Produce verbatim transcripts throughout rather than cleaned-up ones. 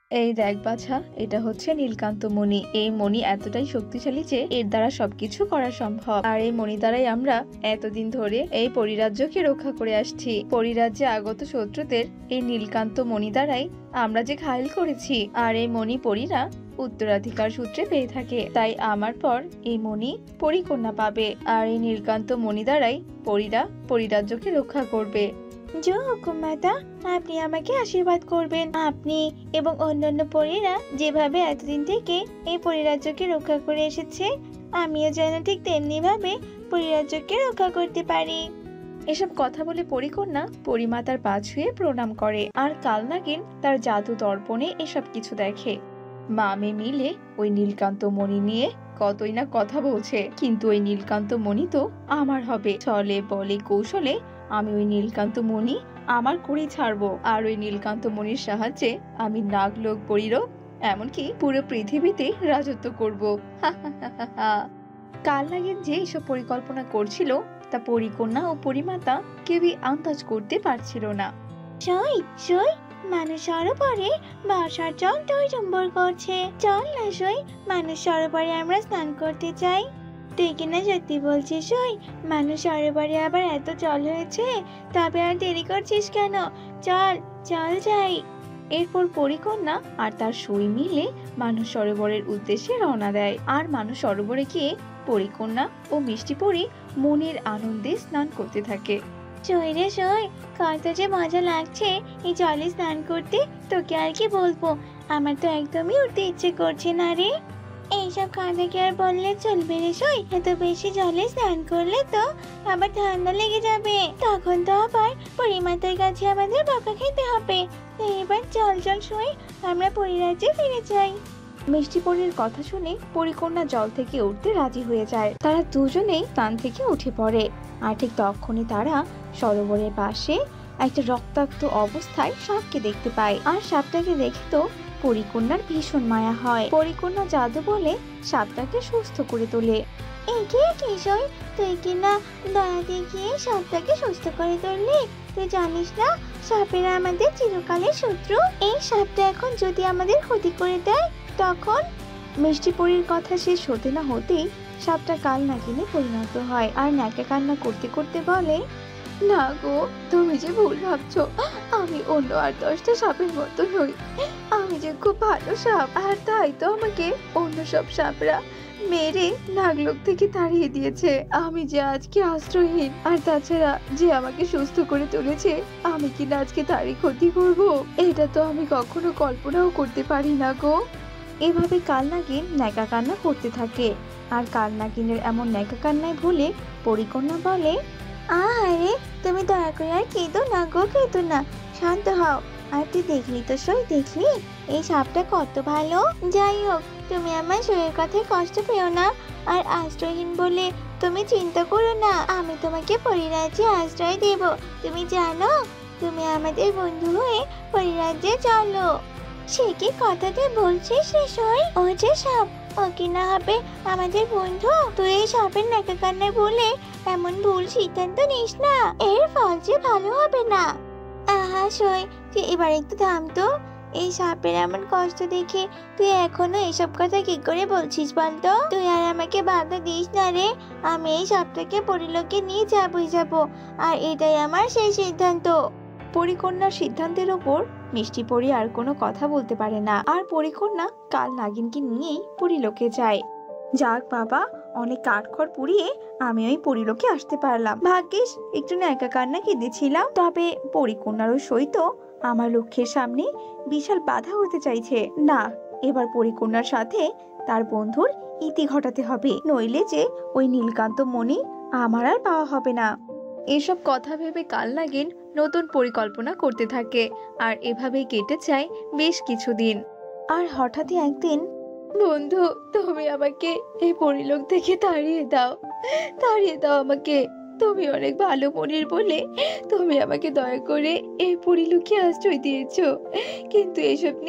এই দেখ বাছা, এটা হচ্ছে নীলকান্ত মণি। এই মণি এতটাই শক্তিশালী যে এর দ্বারা সবকিছু করা সম্ভব। আর এই মণি দ্বারাই আমরা এতদিন ধরে এই পরিরাজ্যকে রক্ষা করে আসছি। পরিরাজ্যে আগত শত্রুদের এই নীলকান্ত মণি দ্বারাই আমরা যে ঘায়েল করেছি। আর এই মণি পরীরা উত্তরাধিকার সূত্রে পেয়ে থাকে, তাই আমার পর এই মণি পরিকন্যা পাবে। আর এই নীলকান্ত মণি দ্বারাই পরীরা পরিরাজ্যকে রক্ষা করবে। জয় হুকুম মাতা, আপনি আমাকে আশীর্বাদ করবেন। আপনি এবং অন্যান্য পরীরা যেভাবে এতদিন থেকে এই পরিরাজ্যকে রক্ষা করে এসেছে, আমিও যেন ঠিক তেমনি ভাবে পরিরাজ্যকে রক্ষা করতে পারি। এসব কথা বলে পরিকন্যা পরিমাতার পা ছুঁয়ে প্রণাম করে। আর কালনাগিন তার জাদু দর্পণে এসব কিছু দেখে। মা মেয়ে মিলে ওই নীলকান্ত মণি নিয়ে কতই না কথা বলছে, কিন্তু ওই নীলকান্ত মণি তো আমার হবে। ছলে বলে কৌশলে আমি ওই নীলকান্ত মণি আমার করেই ছাড়বো। আর ওই নীলকান্ত মণির সাহায্যে আমি নাগলোক পরিলোক এমনকি পুরো পৃথিবীতে রাজত্ব করব। কালনাগিন যে এসব পরিকল্পনা করছিল তা পরিকন্যা ও পরিমাতা কেউই আন্দাজ করতে পারছিল না। সই সই মানুষ সরোবরে বর্ষার জল টইটম্বর করছে। চল না সই, মানুষ সরোবরে আমরা স্নান করতে চাই। তুই কিনা সত্যি বলছিস সই? মানুষ সরোবরে আবার এত জল হয়েছে, তবে আর দেরি করছিস কেন? চল চল যাই। এরপর পরিকন্যা আর তার সই মিলে মানুষ সরোবরের উদ্দেশ্যে রওনা দেয়। আর মানুষ সরোবরে গিয়ে পরিকন্যা ও মিষ্টি পরি মনের আনন্দে স্নান করতে থাকে। সই রে সই, কত যে মজা লাগছে এই জলে স্নান করতে, তোকে আর কি বলবো। আমার তো একদমই উঠতে ইচ্ছে করছে না রে। এইসব কাঁদাকে আর বললে চলবে রে সই? এত বেশি জলে স্নান করলে তো আবার ঠান্ডা লেগে যাবে, তখন তো আবার পরিমাতার কাছে আমাদের বকা খেতে হবে। এবার চল চল সই, আমরা পরিরাজ্যে ফিরে যাই। মিষ্টি পরির কথা শুনে পরিকন্যা জল থেকে উঠতে রাজি হয়ে যায়। তারা দুজনেই স্নান থেকে উঠে পড়ে। আর ঠিক তখনই তারা সরোবরের পাশে একটা রক্তাক্ত অবস্থায় সাপকে দেখতে পায়। আর সাপটাকে দেখে তো পরিকন্যার ভীষণ মায়া হয়। পরিকন্যা জাদু বলে সাপটাকে সুস্থ করে তোলে। একে কি সই, তুই কিনা দয়া দেখিয়ে সাপটাকে সুস্থ করে তুললি? তুই জানিস না সাপেরা আমাদের চিরকালের শত্রু? এই সাপটা এখন যদি আমাদের ক্ষতি করে দেয় তখন? মিষ্টি পরির কথা শেষ হতে না হতেই সাপটা কালনাগিনে পরিণত হয়। আর ন্যাকা কান্না করতে করতে বলে, না গো, তুমি যে ভুল ভাবছো। আমি অন্য আর দশটা সাপের মতো নই। আমি যে খুব ভালো সাপ, আর তাই তো আমাকে অন্য সব সাপরা মেরে নাগলোক থেকে তাড়িয়ে দিয়েছে। আমি যে আজকে আশ্রয়হীন, আর তাছাড়া যে আমাকে সুস্থ করে তুলেছে, আমি কি না আজকে তারই ক্ষতি করব? এটা তো আমি কখনো কল্পনাও করতে পারি না গো। এভাবে কালনাগিন ন্যাকা কান্না করতে থাকে। আর কালনাগিনের এমন ন্যাকা কান্নায় ভুলে পরিকন্যা বলে, আহারে, তুমি দয়া করে আর কেঁদো না গো, কেঁদো না, শান্ত হও। আর তুই দেখলি তো সই, দেখলি এই সাপটা কত ভালো। যাই হোক, তুমি আমার সইয়ের কথায় কষ্ট পেও না। আর আশ্রয়হীন বলে তুমি চিন্তা করো না, আমি তোমাকে পরিরাজ্যে আশ্রয় দেব। তুমি জানো, তুমি আমাদের বন্ধু হয়ে পরিরাজ্যে চলো। সে কি কথাটা বলছিস রে সই? ও যে সাপ, ও কি না হবে আমাদের বন্ধু? তুই এই সাপের নাকা কান্নায় বলে এমন ভুল সিদ্ধান্ত নিস না, এর ফল যে ভালো হবে না। আহা সই, তুই এবার একটু থাম তো। এই সাপের এমন কষ্ট দেখে তুই এখনো এসব কথা কি করে বলছিস বলতো? তুই আর আমাকে বাধা দিস না রে। আমি এই সাপটাকে পরিলোকে নিয়ে যাবই যাব, আর এটাই আমার সেই সিদ্ধান্ত। পরিকন্যার সিদ্ধান্তের ওপর মিষ্টি পরি আর কোনো কথা বলতে পারে না। আর পরিকন্যা কালনাগিনকে নিয়েই পরিলোকে যায়। যাক বাবা, অনেক কাঠখড় পুড়িয়ে আমি ওই পরিলোকে আসতে পারলাম। ভাগ্যিস একটু ন্যাকা কান্না কেঁদেছিলাম। তবে পরিকন্যার ওই সই তো আমার লক্ষ্যের সামনে বিশাল বাধা হতে চাইছে। না, এবার পরিকন্যার সাথে তার বন্ধুর ইতি ঘটাতে হবে, নইলে যে ওই নীলকান্ত মণি আমার আর পাওয়া হবে না। এসব কথা ভেবে কালনাগিন নতুন পরিকল্পনা করতে থাকে। আর এভাবেই কেটে যায় বেশ কিছুদিন। আর হঠাৎই একদিন, বন্ধু, তুমি আমাকে এই পরিলোক থেকে তাড়িয়ে দাও, তাড়িয়ে দাও আমাকে। তুমি অনেক ভালো মনের বলে তুমি আমাকে দয়া করে এই পরিলোকে আশ্রয় দিয়েছো, কিন্তু এসব নিয়ে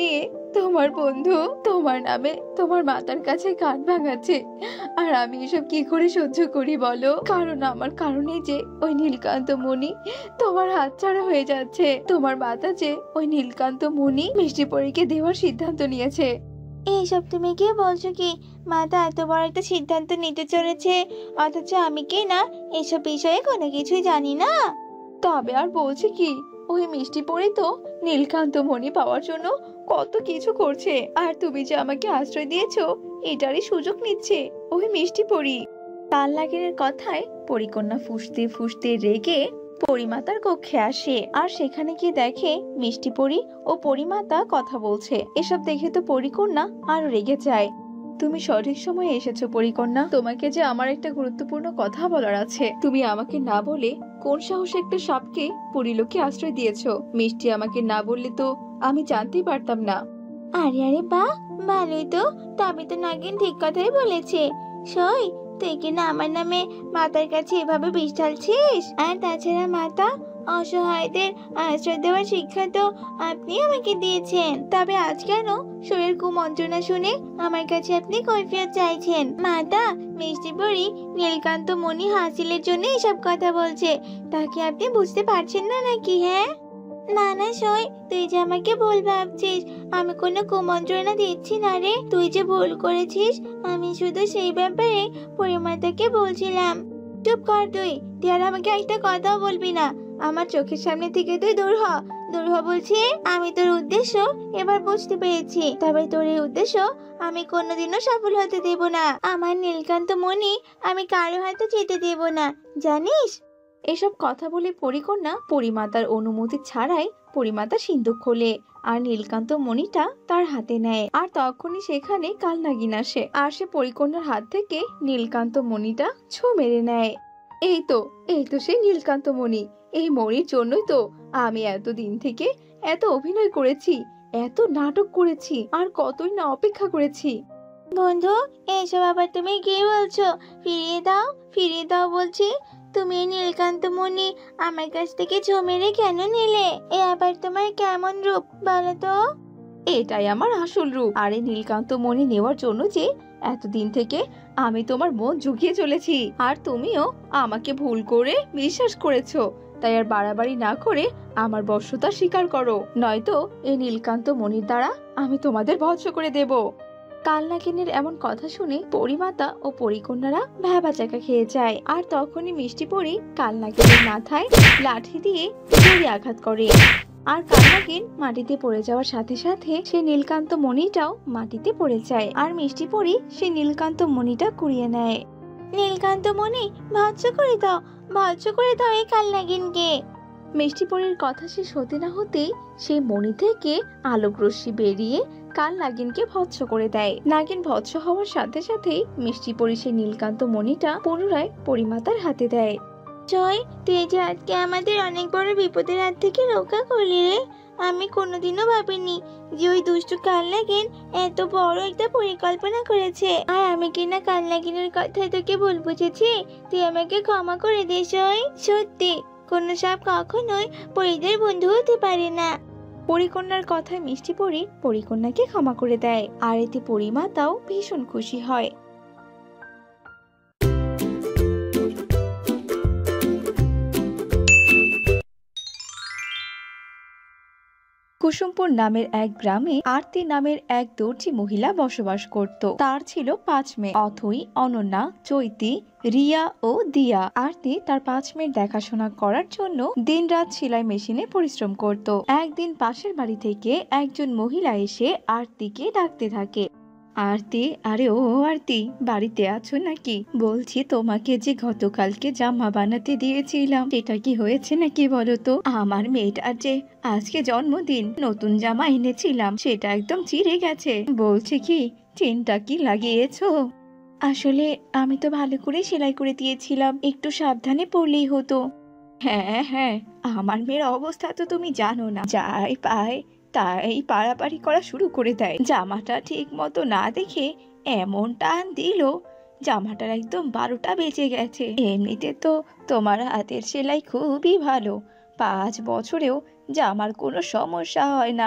তোমার বন্ধু তোমার নামে তোমার মাতার কাছে কান ভাঙাচ্ছে, আর আমি এসব কি করে সহ্য করি বলো? কারণ আমার কারণে যে ওই নীলকান্ত মণি তোমার হাতছাড়া হয়ে যাচ্ছে। তোমার মাতা যে ওই নীলকান্ত মণি মিষ্টি পরীকে দেওয়ার সিদ্ধান্ত নিয়েছে। এইসব তুমি কি বলছো? কি মাতা এত বড় একটা সিদ্ধান্ত নিতে চলেছে, অথচ আমি কি না এসব বিষয়ে কোনো কিছুই জানি না। তবে আর বলছি কি, ওই মিষ্টি পরি তো নীলকান্ত মণি পাওয়ার জন্য কত কিছু করছে, আর তুমি যে আমাকে আশ্রয় দিয়েছো এটারই সুযোগ নিচ্ছে ওই মিষ্টি পরি। কাল নাগিনের কথায় পরিকন্যা ফুঁসতে ফুঁসতে রেগে পরিমাতার কক্ষে আসে, আর সেখানে গিয়ে দেখে মিষ্টি পরি ও পরিমাতা কথা বলছে। এসব দেখে তো পরিকন্যা আরো রেগে যায়। তুমি সঠিক সময়ে এসেছো পরিকন্যা, তোমাকে যে আমার একটা গুরুত্বপূর্ণ কথা বলার আছে। তুমি আমাকে না বলে কোন সাহসে একটা সাপকে পরিলোকে আশ্রয় দিয়েছো? মিষ্টি আমাকে না বললে তো আমি জানতেই পারতাম না। আরে আরে বাহ, ভালোই তো। তবে তো নাগিন ঠিক কথাই বলেছে। সই, তুই কি না আমার নামে মাতার কাছে এভাবে বিষ ঢালছিস? আর তাছাড়া মাতা, অসহায়দের আশ্রয় দেওয়ার শিক্ষা তো আপনি আমাকে দিয়েছেন। তবে আজ কেন শরীর কুমন্ত্রণা শুনে আমার কাছে আপনি কৈফিয়ত চাইছেন? মাতা, মিষ্টি পরি নীলকান্ত মণি হাসিলের জন্য এসব কথা বলছে, তাকে আপনি বুঝতে পারছেন না নাকি? হ্যাঁ না না সই, তুই যে আমাকে ভুল ভাবছিস। আমি কোনো কুমন্ত্রণা দিচ্ছি না রে। তুই যে ভুল করেছিস আমি শুধু সেই ব্যাপারে পরিমাতাকে বলছিলাম। চুপ কর তুই, তুই আর আমাকে একটা কথাও বলবি না। আমার চোখের সামনে থেকে তুই দূর হ, দূর হ বলছি। আমি তোর উদ্দেশ্য এবার বুঝতে পেরেছি, তবে তোর এই উদ্দেশ্য আমি কোনোদিনও সফল হতে দেব না। আমার নীলকান্ত মণি আমি কারো হাতে যেতে দেব না, জানিস? এসব কথা বলে পরিকন্যা পরিমাতার অনুমতি ছাড়াই পরিমাতা সিন্দুক খোলে আর নীলকান্ত মণিটা তার হাতে নেয়। আর তখনই সেখানে কাল নাগিন আসে, আর সে পরিকন্যার হাত থেকে নীলকান্ত মণিটা ছো মেরে নেয়। এই তো এই তো সেই নীলকান্ত মণি। এই মণির জন্যই তো আমি এতদিন থেকে এত অভিনয় করেছি, এত নাটক করেছি, আর কতই না অপেক্ষা করেছি। বন্ধু, এইসব আবার তুমি কি বলছো? ফিরিয়ে দাও, ফিরিয়ে দাও বলছি। তুমি নীলকান্ত মণি আমার কাছ থেকে ছো মেরে কেন নিলে? এ আবার তোমার কেমন রূপ বলো তো? এটাই আমার আসল রূপ। আরে নীলকান্ত মণি নেওয়ার জন্য যে এতদিন থেকে আমি তোমার মন জুগিয়ে চলেছি, আর তুমিও আমাকে ভুল করে বিশ্বাস করেছো। তাই আর বাড়াবাড়ি না করে আমার বশ্যতা স্বীকার করো, নয়তো এই নীলকান্ত মণির দ্বারা আমি তোমাদের ভৎস করে দেব। কাল নাগিনের এমন কথা শুনে পরিমাতা ও পরিকন্যারা ভ্যাবাচাকা খেয়ে যায়। আর তখনই মিষ্টি পরি কাল নাগিনের মাথায় লাঠি দিয়ে জোরে আঘাত করে, আর কাল নাগিন মাটিতে পড়ে যাওয়ার সাথে সাথে সে নীলকান্ত মণিটাও মাটিতে পড়ে যায়। আর মিষ্টি পরি সে নীলকান্ত মণিটা কুড়িয়ে নেয়। নীলকান্ত মণি ভৎস করে দাও, ভৎস করে দাও এই কাল নাগিনকে। মিষ্টি পরির কথা শেষ হতে না হতেই সেই মণি থেকে আলোক রশ্মি বেরিয়ে কাল নাগিনকে ভৎস করে দেয়। নাগিন ভৎস হওয়ার সাথে সাথেই মিষ্টি পরি সেই নীলকান্ত মণিটা পুনরায় পরিমাতার হাতে দেয়। জয়, তুই যে আজকে আমাদের অনেক বড় বিপদের হাত থেকে রক্ষা করলি রে। আমি কোনোদিনও ভাবিনি যে ওই দুষ্টু কাল নাগিন এত বড় একটা পরিকল্পনা করেছে। আর আমি কিনা কাল নাগিনের কথায় তোকে ভুল বুঝেছি, তুই আমাকে ক্ষমা করে দে জয়। সত্যি কোনো সাপ কখনোই পরিদের বন্ধু হতে পারে না। পরিকন্যার কথায় মিষ্টি পরি পরিকন্যাকে ক্ষমা করে দেয়, আর এতে পরিমাতাও ভীষণ খুশি হয়। কুসুমপুর নামের এক গ্রামে আরতি নামের এক দর্জি মহিলা বসবাস করত। তার ছিল পাঁচ মেয়ে, অথই, অনন্যা, চৈতি, রিয়া ও দিয়া। আরতি তার পাঁচ মেয়ের দেখাশোনা করার জন্য দিনরাত সেলাই মেশিনে পরিশ্রম করত। একদিন পাশের বাড়ি থেকে একজন মহিলা এসে আরতিকে ডাকতে থাকে। আরতি, আরে ও আরতি, বাড়িতে আছো নাকি? বলছি তোমাকে যে গতকালকে জামা বানাতে দিয়েছিলাম সেটা কি হয়েছে নাকি বলো তো? আমার মেয়েটার যে আজকে জন্মদিন, নতুন জামা এনেছিলাম সেটা একদম চিড়ে গেছে। বলছি কি চেনটা কি লাগিয়েছো? আসলে আমি তো ভালো করে সেলাই করে দিয়েছিলাম, একটু সাবধানে পরলেই হতো। হ্যাঁ হ্যাঁ, আমার মেয়ের অবস্থা তো তুমি জানো না, যাই পায় তাই পাড়াপাড়ি করা শুরু করে দেয়। জামাটা ঠিক মতো না দেখে এমন টান দিল, জামাটার একদম বারোটা বেজে গেছে। এমনিতে তো তোমার হাতের সেলাই খুবই ভালো, পাঁচ বছরেও জামার কোনো সমস্যা হয় না,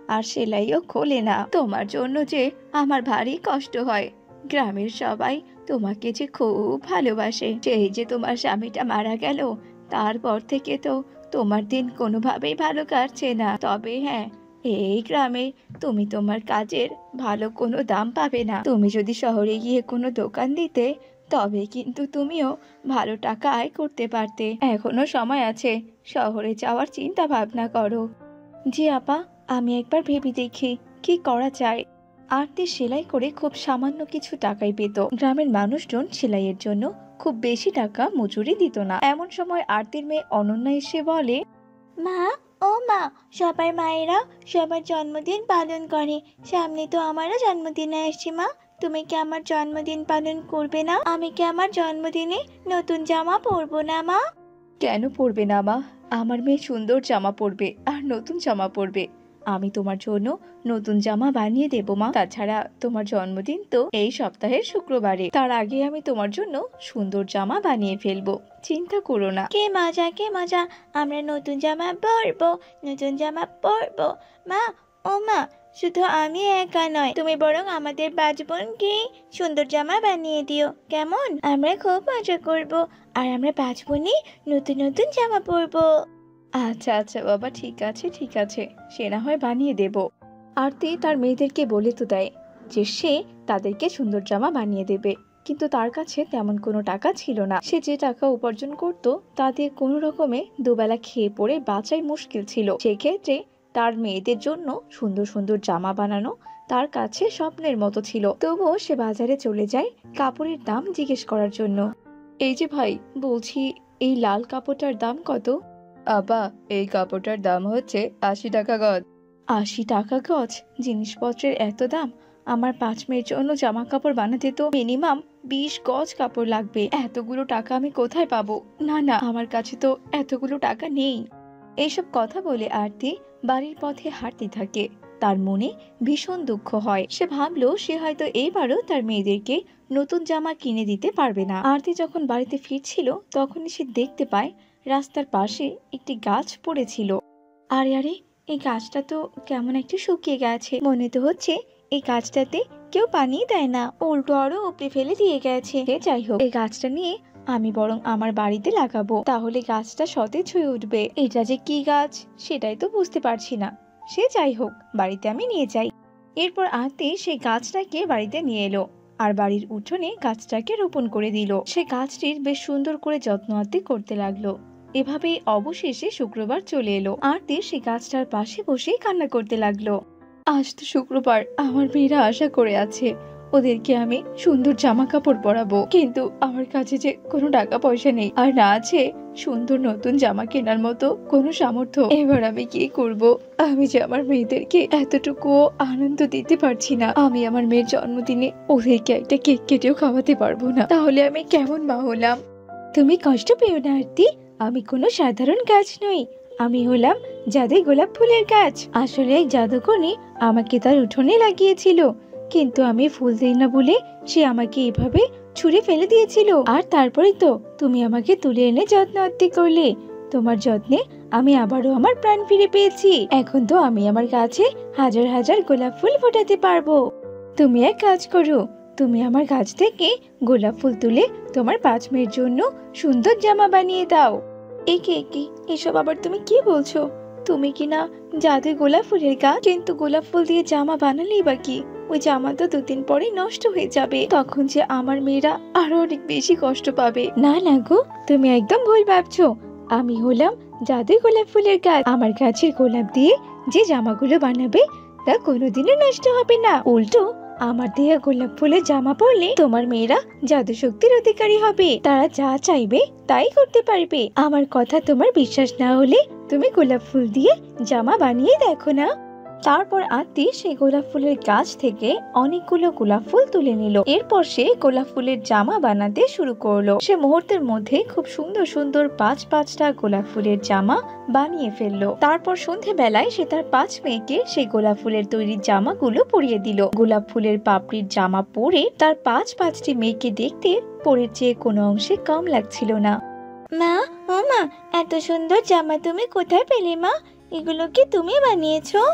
আর সেলাইও খোলে না। তোমার জন্য যে আমার ভারী কষ্ট হয়। গ্রামের সবাই তোমাকে যে খুব ভালোবাসে। সেই যে তোমার স্বামীটা মারা গেল, তারপর থেকে তো তোমার দিন কোনোভাবেই ভালো কাটছে না। তবে হ্যাঁ, এই গ্রামে তুমি তোমার কাজের ভালো কোনো দাম পাবে না। তুমি যদি শহরে গিয়ে কোনো দোকান দিতে, তবে কিন্তু তুমিও ভালো টাকা আয় করতে পারতে। এখনো সময় আছে, শহরে যাওয়ার চিন্তা ভাবনা করো। জি আপা, আমি একবার ভেবে দেখি কি করা যায়। আরতি সেলাই করে খুব সামান্য কিছু টাকাই পেত। গ্রামের মানুষজন সেলাইয়ের জন্য খুব বেশি টাকা মজুরি দিত না। এমন সময় আরতির মেয়ে অনন্যা এসে বলে, মা, ও মা, সবার মায়েরা সবার জন্মদিন পালন করে। সামনে তো আমারও জন্মদিন আসছে মা, তুমি কি আমার জন্মদিন পালন করবে না? আমি কি আমার জন্মদিনে নতুন জামা পরবো না মা? কেন পরবে না মা? আমার মেয়ে সুন্দর জামা পরবে আর নতুন জামা পরবে। আমি তোমার জন্য নতুন জামা বানিয়ে দেবো মা। তাছাড়া তোমার জন্মদিন তো এই সপ্তাহের শুক্রবারে, তার আগে আমি তোমার জন্য সুন্দর জামা বানিয়ে ফেলবো। চিন্তা করো না। কে মজা, কে মজা, আমরা নতুন জামা পরবো, নতুন জামা পরবো। মা, ও মা, শুধু আমি একা নয়, তুমি বরং আমাদের পাঁচ বোনকে সুন্দর জামা বানিয়ে দিও, কেমন? আমরা খুব মজা করব, আর আমরা পাঁচ বোনই নতুন নতুন জামা পরবো। আচ্ছা আচ্ছা বাবা, ঠিক আছে ঠিক আছে, সে না হয় বানিয়ে দেব। আরতি তার মেয়েদেরকে বলে তো দেয় যে সে তাদেরকে সুন্দর জামা বানিয়ে দেবে, কিন্তু তার কাছে তেমন কোনো টাকা ছিল না। সে যে টাকা উপার্জন করত তা দিয়ে কোনো রকমে দুবেলা খেয়ে পড়ে বাঁচাই মুশকিল ছিল। সেক্ষেত্রে তার মেয়েদের জন্য সুন্দর সুন্দর জামা বানানো তার কাছে স্বপ্নের মতো ছিল। তবুও সে বাজারে চলে যায় কাপড়ের দাম জিজ্ঞেস করার জন্য। এই যে ভাই, বলছি এই লাল কাপড়টার দাম কত? আবা, এই কাপড়টার দাম হচ্ছে আশি টাকা গজ। আশি টাকা গজ? জিনিসপত্রের এত দাম? আমার পাঁচ মেয়ের জন্য জামা কাপড় বানাতে তো মিনিমাম বিশ গজ কাপড় লাগবে। এতগুলো টাকা আমি কোথায় পাবো? না না, আমার কাছে তো এতগুলো টাকা নেই। এইসব কথা বলে আরতি বাড়ির পথে হাঁটতে থাকে। তার মনে ভীষণ দুঃখ হয়। সে ভাবলো সে হয়তো এইবারও তার মেয়েদেরকে নতুন জামা কিনে দিতে পারবে না। আরতি যখন বাড়িতে ফিরছিল তখনই সে দেখতে পায় রাস্তার পাশে একটি গাছ পড়েছিল। আরে আরে, এই গাছটা তো কেমন একটু শুকিয়ে গেছে। মনে তো হচ্ছে এই গাছটাতে কেউ পানি দেয় না, উল্টো আরো উপড়ে ফেলে দিয়ে গেছে। যাই হোক, এই গাছটা নিয়ে আমি বরং আমার বাড়িতে লাগাবো, তাহলে গাছটা সতেজ হয়ে উঠবে। এটা যে কি গাছ সেটাই তো বুঝতে পারছি না। সে যাই হোক, বাড়িতে আমি নিয়ে যাই। এরপর আরতি সেই গাছটাকে বাড়িতে নিয়ে এলো আর বাড়ির উঠোনে গাছটাকে রোপণ করে দিল। সে গাছটির বেশ সুন্দর করে যত্ন আত্তি করতে লাগলো। এভাবেই অবশেষে শুক্রবার চলে এলো। আরতি সে গাছটার পাশে বসেই কান্না করতে লাগলো। আজ তো শুক্রবার, আমার মেয়েরা আশা করে আছে ওদেরকে আমি সুন্দর জামা কাপড় পরাবো, কিন্তু আমার কাছে যে কোনো টাকা পয়সা নেই, আর না আছে সুন্দর নতুন জামা কেনার মতো কোনো সামর্থ্য। এবার আমি কি করব? আমি যে আমার মেয়েদেরকে এতটুকু আনন্দ দিতে পারছি না। আমি আমার মেয়ের জন্মদিনে ওদেরকে একটা কেক কেটেও খাওয়াতে পারবো না, তাহলে আমি কেমন মা হলাম? তুমি কষ্ট পেও না আরতি, আমি কোনো সাধারণ গাছ নই, আমি হলাম জাদু গোলাপ ফুলের গাছ। আসলে এক জাদুকরী আমাকে তার উঠোনে লাগিয়েছিল, কিন্তু আমি ফুল দিই না বলে সে আমাকে এভাবে ছুঁড়ে ফেলে দিয়েছিল। আর তারপরে তো তুমি আমাকে তুলে এনে যত্ন আত্তি করলে। তোমার যত্নে আমি আবারও আমার প্রাণ ফিরে পেয়েছি। এখন তো আমি আমার গাছে হাজার হাজার গোলাপ ফুল ফোটাতে পারবো। তুমি এক কাজ করো, তুমি আমার গাছ থেকে গোলাপ ফুল তুলে তোমার পাঁচ মেয়ের জন্য সুন্দর জামা বানিয়ে দাও। একে একে এসব আবার তুমি কি বলছো? তুমি কি না জাদুই গোলাপ ফুলের গাছ? কিন্তু গোলাপ ফুল দিয়ে জামা বানালেই বা কি? ওই জামা তো দুদিন পরে নষ্ট হয়ে যাবে, তখন যে আমার মেয়েরা আরো অনেক বেশি কষ্ট পাবে। না না গো, তুমি একদম ভুল ভাবছো। আমি হলাম জাদুই গোলাপ ফুলের গাছ। আমার গাছের গোলাপ দিয়ে যে জামাগুলো বানাবে তা কোনোদিনও নষ্ট হবে না। উল্টো আমার দেয়া গোলাপ ফুলের জামা পরলে তোমার মেয়েরা জাদু শক্তির অধিকারী হবে। তারা যা চাইবে তাই করতে পারবে। আমার কথা তোমার বিশ্বাস না হলে তুমি গোলাপ ফুল দিয়ে জামা বানিয়ে দেখো না। তারপর আরতি সেই গোলাপ ফুলের গাছ থেকে অনেকগুলো গোলাপ ফুল তুলে নিল। এরপর সে গোলাপ ফুলের জামা বানাতে শুরু করলো। সে মুহূর্তের মধ্যে খুব সুন্দর সুন্দর পাঁচ পাঁচটা গোলাপ ফুলের জামা বানিয়ে ফেললো। তারপর সন্ধে বেলায় সে তার পাঁচ মেয়েকে সেই গোলাপ ফুলের তৈরি জামাগুলো পরিয়ে দিল। গোলাপ ফুলের পাপড়ির জামা পরে তার পাঁচ পাঁচটি মেয়েকে দেখতে পরের চেয়ে কোনো অংশে কম লাগছিল না। মা, ও মা, এত সুন্দর জামা তুমি কোথায় পেলে মা? এগুলো কি তুমি বানিয়েছো?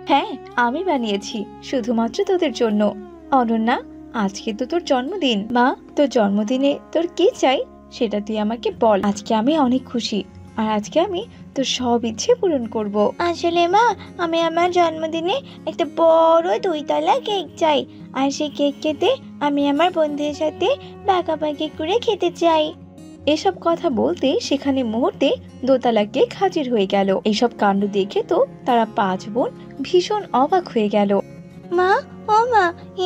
হ্যাঁ, আমি বানিয়েছি, শুধুমাত্র তোদের জন্য। অনন্যা, আজকে তো তোর জন্মদিন। মা, তোর জন্মদিনে তোর কি চাই সেটা তুই আমাকে বল। আজকে আমি অনেক খুশি, আর আজকে আমি তোর সব ইচ্ছে পূরণ করব। আসলে মা, আমি আমার জন্মদিনে একটা বড় দুইতলা কেক চাই, আর সেই কেক খেতে আমি আমার বন্ধুদের সাথে পাকাপাকি করে খেতে চাই। এসব কথা বলতে সেখানে মুহূর্তে দোতলা কেক হাজির হয়ে গেল। এসব কাণ্ড দেখে তো তারা পাঁচ বোন ভীষণ অবাক হয়ে গেল। মা, ও মা,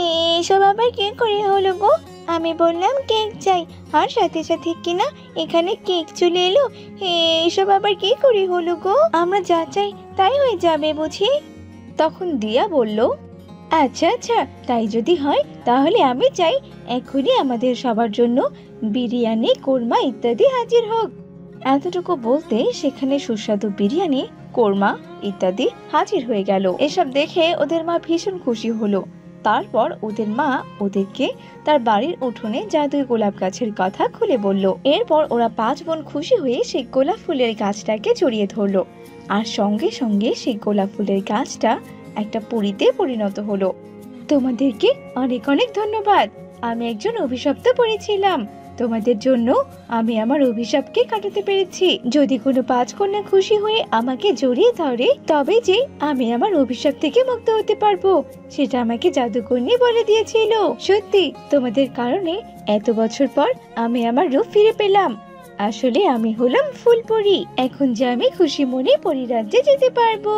এসব আবার কি করে হলো গো? আমি বললাম কেক চাই, আর সাথে সাথে কিনা এখানে কেক চলে এলো। এসব আবার কি করে হলো গো? আমরা যা চাই তাই হয়ে যাবে বুঝি? তখন দিয়া বলল, আচ্ছা আচ্ছা, তাই যদি হয় তাহলে আমি চাই এখনই আমাদের সবার জন্য বিরিয়ানি, কোরমা ইত্যাদি হাজির হোক। এতটুকু বলতে সেখানে সুস্বাদু বিরিয়ানি, কোরমা ইত্যাদি হাজির হয়ে গেল। এসব দেখে ওদের মা ভীষণ খুশি হলো। তারপর ওদের মা ওদেরকে তার বাড়ির উঠোনে জাদুই গোলাপ গাছের কথা খুলে বলল। এরপর ওরা পাঁচ বোন খুশি হয়ে সেই গোলাপ ফুলের গাছটাকে জড়িয়ে ধরলো, আর সঙ্গে সঙ্গে সেই গোলাপ ফুলের গাছটা একটা পরীতে পরিণত হলো। তোমাদেরকে অনেক অনেক ধন্যবাদ। আমি একজন অভিশপ্ত পরী ছিলাম, তোমাদের জন্য আমি আমার অভিশাপকে কাটাতে পেরেছি। যদি কোনো পাঁচ কন্যা খুশি হয়ে আমাকে জড়িয়ে ধরে তবে যে আমি আমার অভিশাপ থেকে মুক্ত হতে পারবো, সেটা আমাকে জাদুকন্যি বলে দিয়েছিল। সত্যি, তোমাদের কারণে এত বছর পর আমি আমার রূপ ফিরে পেলাম। আসলে আমি হলাম ফুলপরি। এখন যে আমি খুশি মনে পরিরাজ্যে যেতে পারবো।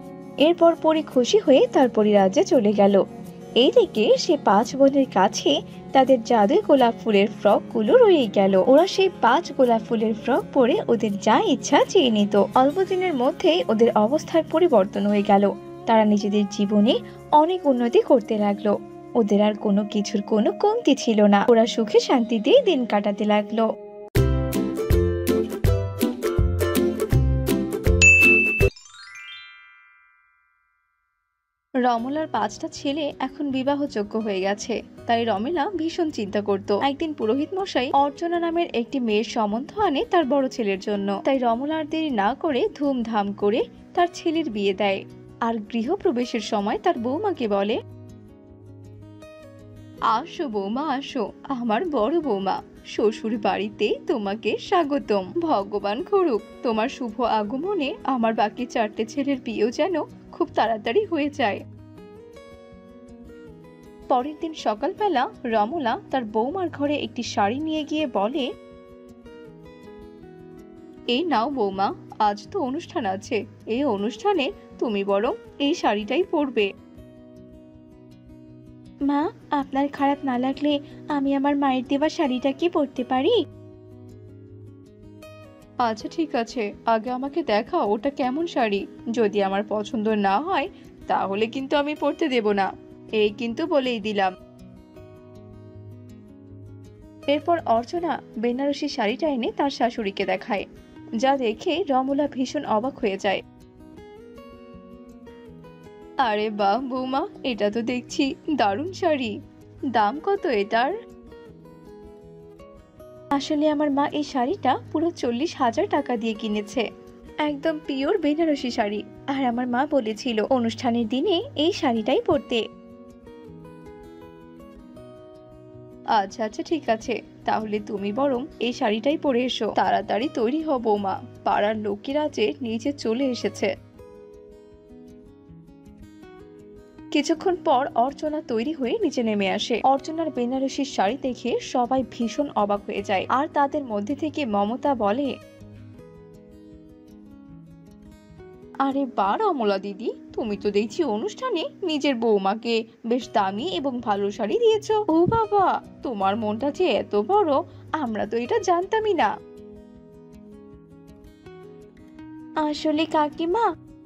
এরপর পরি খুশি হয়ে তার পরিরাজ্যে চলে গেল। এইদিকে সে পাঁচ বোনের কাছে তাদের জাদুই গোলাপ ফুলের ফ্রক গুলো রয়ে গেল। ওরা সেই পাঁচ গোলাপ ফুলের ফ্রক পরে ওদের যা ইচ্ছা চেয়ে নিত। অল্প দিনের মধ্যেই ওদের অবস্থার পরিবর্তন হয়ে গেল। তারা নিজেদের জীবনে অনেক উন্নতি করতে লাগলো। ওদের আর কোনো কিছুর কোনো কমতি ছিল না। ওরা সুখে শান্তিতেই দিন কাটাতে লাগলো। রমলার পাঁচটা ছেলে এখন বিবাহযোগ্য হয়ে গেছে, তাই রমেলা ভীষণ চিন্তা করত। একদিন পুরোহিত মশাই অর্চনা নামের একটি মেয়ের সম্বন্ধ আনে তার বড় ছেলের জন্য। তাই রমলার দেরি না করে ধুমধাম করে তার ছেলের বিয়ে দেয়, আর গৃহপ্রবেশের সময় তার বৌমাকে বলে, আসো বৌমা, আসো আমার বড় বৌমা, শ্বশুর বাড়িতে তোমাকে স্বাগতম। ভগবান করুক তোমার শুভ আগমনে আমার বাকি চারটে ছেলের বিয়েও যেন খুব তাড়াতাড়ি হয়ে যায়। পরের দিন সকালবেলা রমলা তার বৌমার ঘরে একটি শাড়ি নিয়ে গিয়ে বলে, এই নাও বৌমা, আজ তো অনুষ্ঠান আছে, এই অনুষ্ঠানে তুমি বরং এই শাড়িটাই পরবে। মা, আপনার খারাপ না লাগলে আমি আমার মায়ের দেওয়া শাড়িটা কি পরতে পারি? আচ্ছা ঠিক আছে, আগে আমাকে দেখাও ওটা কেমন শাড়ি। যদি আমার পছন্দ না হয় তাহলে কিন্তু আমি পরতে দেব না, এই কিন্তু বলেই দিলাম। এরপর অর্চনা বেনারসি শাড়িটা এনে তার শাশুড়িকে দেখায়, যা দেখে রমলা ভীষণ অবাক হয়ে যায়। আরে বাহ বৌমা, এটা তো দেখছি দারুণ শাড়ি, দাম কত এটার? আসলে আমার মা এই শাড়িটা পুরো চল্লিশ হাজার টাকা দিয়ে কিনেছে, একদম পিওর বেনারসি শাড়ি। আর আমার মা বলেছিল অনুষ্ঠানের দিনে এই শাড়িটাই পরতে। আচ্ছা আচ্ছা ঠিক আছে, তাহলে তুমি বরং এই শাড়িটাই পরে এসো। তাড়াতাড়ি তৈরি হও বৌমা, পাড়ার লোকেরা যে নিচে চলে এসেছে। কিছুক্ষণ পর অর্চনা তৈরি হয়ে নিচে নেমে আসে। অর্চনার বেনারসির শাড়ি দেখে সবাই ভীষণ অবাক হয়ে যায়, আর তাদের মধ্যে থেকে মমতা বলে, আরে বা রমলা দিদি, তুমি তো দেখছি অনুষ্ঠানে নিজের বৌমাকে বেশ দামি এবং ভালো শাড়ি দিয়েছো। ও বাবা, তোমার মনটা যে এত বড়, আমরা তো এটা জানতামই না। আসলে কাকিমা,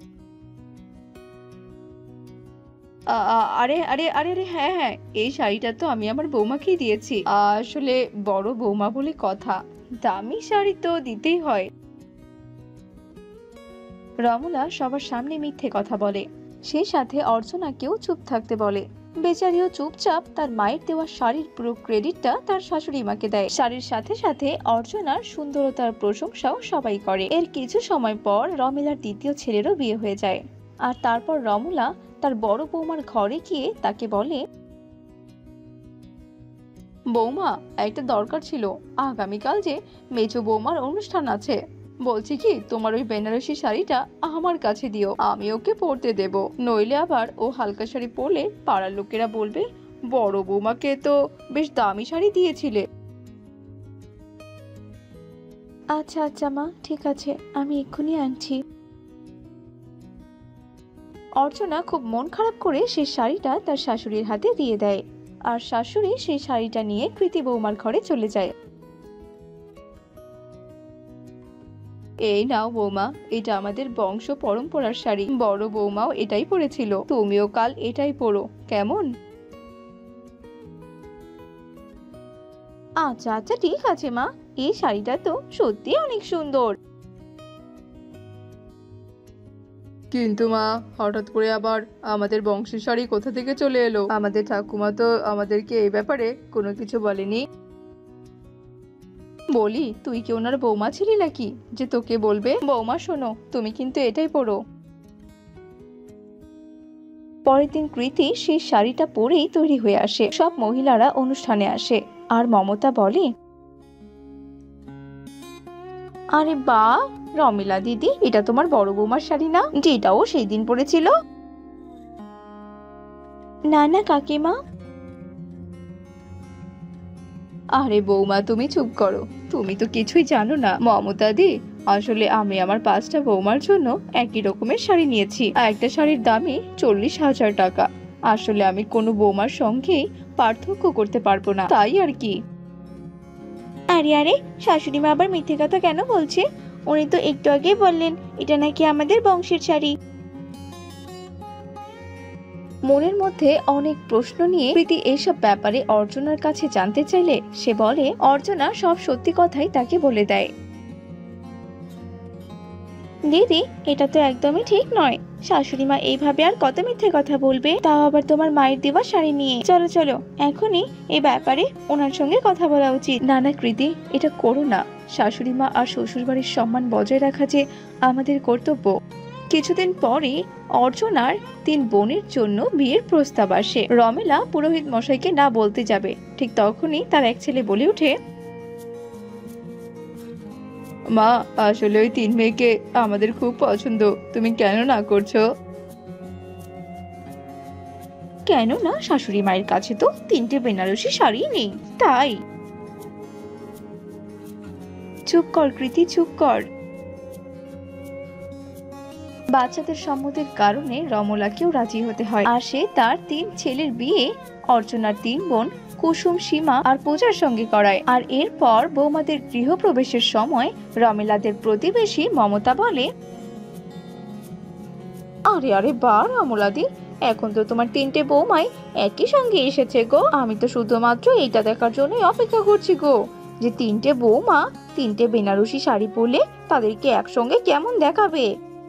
আরে আরে আরে আরে হ্যাঁ হ্যাঁ, এই শাড়িটা তো আমি আমার বৌমাকেই দিয়েছি। আসলে বড় বৌমা বলে কথা, দামি শাড়ি তো দিতেই হয়। রমলা সবার সামনে মিথ্যে কথা বলে, সেই সাথে অর্চনাকেও চুপ থাকতে বলে। বেচারিও চুপচাপ তার মায়ের দেওয়া শাড়ির পুরো ক্রেডিটটা তার শাশুড়ি মাকে দেয়। শাড়ির সাথে সাথে অর্চনার সুন্দরতার প্রশংসাও সবাই করে। এর কিছু সময় পর রমেলার দ্বিতীয় ছেলেরও বিয়ে হয়ে যায়, আর তারপর রমলা তার বড় বৌমার ঘরে গিয়ে তাকে বলে, বৌমা, একটা দরকার ছিল। আগামীকাল যে মেজো বৌমার অনুষ্ঠান আছে, বলছি কি তোমার ওই বেনারসি শাড়িটা আমার কাছে দিও, আমি ওকে পরতে দেব। নইলে আবার ও হালকা শাড়ি পরলে পাড়ার লোকেরা বলবে বড় বৌমাকে তো বেশ দামি শাড়ি দিয়েছিলে। আচ্ছা আচ্ছা মা, ঠিক আছে, আমি এক্ষুনি আনছি। অর্চনা খুব মন খারাপ করে সেই শাড়িটা তার শাশুড়ির হাতে দিয়ে দেয়, আর শাশুড়ি সেই শাড়িটা নিয়ে কৃতি বৌমার ঘরে চলে যায়। এই নাও বৌমা, এটা আমাদের বংশ পরম্পরার শাড়ি, বড় বৌমাও এটাই পরেছিল, তুমিও কাল এটাই পরো, কেমন? আচ্ছা আচ্ছা ঠিক আছে মা, এই শাড়িটা তো সত্যি অনেক সুন্দর। কিন্তু মা, হঠাৎ করে আবার আমাদের বংশের শাড়ি কোথা থেকে চলে এলো? আমাদের ঠাকুমা তো আমাদেরকে এই ব্যাপারে কোনো কিছু বলেনি। বলি, তুই কি ওনার বৌমা ছিলি নাকি যে তোকে বলবে? বৌমা শোনো, তুমি কিন্তু এটাই পরো। পরের দিন কৃতি সেই শাড়িটা পরেই তৈরি হয়ে আসে। সব মহিলারা অনুষ্ঠানে আসে, আর মমতা বলে, আরে বাহ রমিলা দিদি, এটা তোমার বড় বৌমার শাড়ি না, যেটাও সেই দিন পরেছিল? না না কাকিমা। আরে বৌমা, তুমি চুপ করো, তুমি তো কিছুই জানো না। মমতা দি, আসলে আমি আমার পাঁচটা বৌমার জন্য একই রকমের শাড়ি নিয়েছি, আর একটা শাড়ির দামই চল্লিশ হাজার টাকা। আসলে আমি কোনো বৌমার সঙ্গেই পার্থক্য করতে পারবো না, তাই আর কি। আরে আরে, শাশুড়ি মা আবার মিথ্যে কথা কেন বলছে? উনি তো একটু আগে বললেন এটা নাকি আমাদের বংশের শাড়ি। মনের মধ্যে অনেক প্রশ্ন নিয়ে প্রীতি এইসব ব্যাপারে অর্চনার কাছে জানতে চাইলে সে বলে, অর্চনা সব সত্যি কথাই তাকে বলে দেয়। দিদি, এটা তো একদমই ঠিক নয়। শাশুড়ি মা এইভাবে আর কত মিথ্যে কথা বলবে, তাও আবার তোমার মায়ের দেওয়া শাড়ি নিয়ে। চলো চলো, এখনই এই ব্যাপারে ওনার সঙ্গে কথা বলা উচিত। না না কৃতি, এটা করো না। শাশুড়ি মা আর শ্বশুর বাড়ির সম্মান বজায় রাখা যে আমাদের কর্তব্য। কিছুদিন পরে অর্চনার তিন বোনের জন্য বিয়ের প্রস্তাব আসে। রমেলা পুরোহিত মশাইকে না বলতে যাবে, ঠিক তখনই তার এক ছেলে বলে ওঠে, মা, আসলে ওই তিন মেয়েকে আমাদের খুব পছন্দ, তুমি কেন না করছো? কেন না? শাশুড়ি মায়ের কাছে তো তিনটে বেনারসি শাড়ি নেই, তাই। চুপ কর কৃতি, চুপ কর। বাচ্চাদের সম্মতির কারণে রমলাকেও রাজি হতে হয়, আর সে তার তিন ছেলের বিয়ে অর্চনার তিন বোন কুসুম, সীমা আর পূজার সঙ্গে করায়। আর এরপর বৌমাদের গৃহপ্রবেশের সময় রমেলাদের প্রতিবেশী মমতা বলে, আরে আরে বা রমলাদি, এখন তো তোমার তিনটে বৌমাই একই সঙ্গে এসেছে গো। আমি তো শুধুমাত্র এইটা দেখার জন্যই অপেক্ষা করছি গো, যে তিনটে বৌমা তিনটে বেনারসি শাড়ি পরলে তাদেরকে একসঙ্গে কেমন দেখাবে।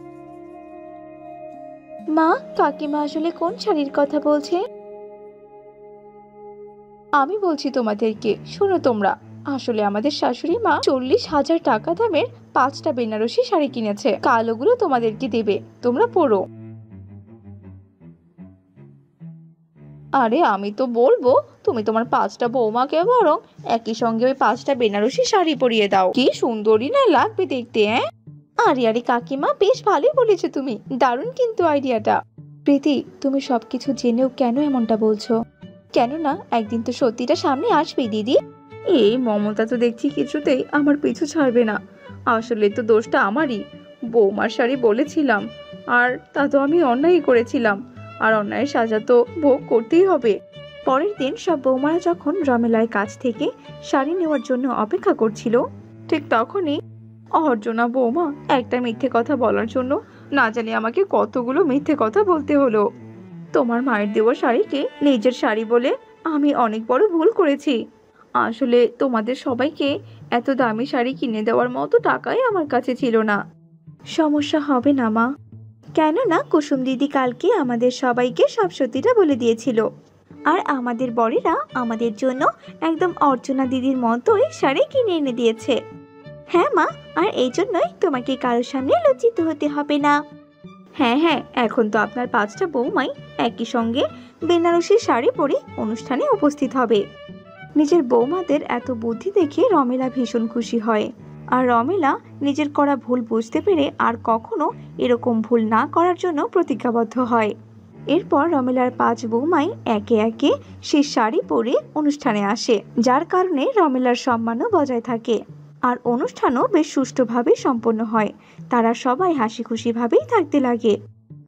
মা, কাকিমা আসলে কোন শাড়ির কথা বলছে? আমি বলছি তোমাদেরকে, শোনো তোমরা। আসলে আমাদের শাশুড়ি মা চল্লিশ হাজার টাকা দামের পাঁচটা বেনারসি শাড়ি কিনেছে, কাল ওগুলো তোমাদেরকে দেবে, তোমরা পরো। আরে আমি তো বলবো তুমি তোমার পাঁচটা বৌমাকে বরং একই সঙ্গে ওই পাঁচটা বেনারসি শাড়ি পরিয়ে দাও, কি সুন্দরী না লাগবে দেখতে। হ্যাঁ, আরে আরে কাকিমা, বেশ ভালোই বলেছো তুমি, দারুণ কিন্তু আইডিয়াটা। প্রীতি, তুমি সবকিছু জেনেও কেন এমনটা বলছো? কেন না, একদিন তো সত্যিটা সামনে আসবে দিদি। এই মমতা তো দেখছি কিছুতেই আমার পিছু ছাড়বে না। আসলে তো দোষটা আমারই, বৌমার শাড়ি বলেছিলাম, আর তা তো আমি অন্যায় করেছিলাম, আর অন্যায়ের সাজা তো ভোগ করতেই হবে। পরের দিন সব বৌমারা যখন রমেলার কাছ থেকে শাড়ি নেওয়ার জন্য অপেক্ষা করছিল, ঠিক তখনই অর্চনা বৌমা একটা মিথ্যে কথা বলার জন্য না জানি আমাকে কতগুলো মিথ্যে কথা বলতে হলো। তোমার মায়ের দেওয়া শাড়িকে নিজের শাড়ি বলে আমি অনেক বড় ভুল করেছি। আসলে তোমাদের সবাইকে এত দামি শাড়ি কিনে দেওয়ার মতো টাকাই আমার কাছে ছিল না। সমস্যা হবে না মা, কেন না কুসুম দিদি কালকে আমাদের সবাইকে সব সত্যিটা বলে দিয়েছিল, আর আমাদের বড়েরা আমাদের জন্য একদম অর্চনা দিদির মতোই শাড়ি কিনে এনে দিয়েছে। হ্যাঁ মা, আর এই জন্যই তোমাকে কারোর সামনে লজ্জিত হতে হবে না। হ্যাঁ হ্যাঁ, এখন তো আপনার পাঁচটা বৌমাই একই সঙ্গে বেনারসি শাড়ি পরে অনুষ্ঠানে উপস্থিত হবে। নিজের বৌমাদের এত বুদ্ধি দেখে রমেলা ভীষণ খুশি হয়। আর রমেলা নিজের করা ভুল বুঝতে পেরে আর কখনো এরকম ভুল না করার জন্য প্রতিজ্ঞাবদ্ধ হয়। এরপর রমেলার পাঁচ বৌমাই একে একে সে শাড়ি পরে অনুষ্ঠানে আসে, যার কারণে রমেলার সম্মানও বজায় থাকে আর অনুষ্ঠানও বেশ সুষ্ঠুভাবে সম্পন্ন হয়। তারা সবাই হাসি খুশি ভাবেই থাকতে লাগে।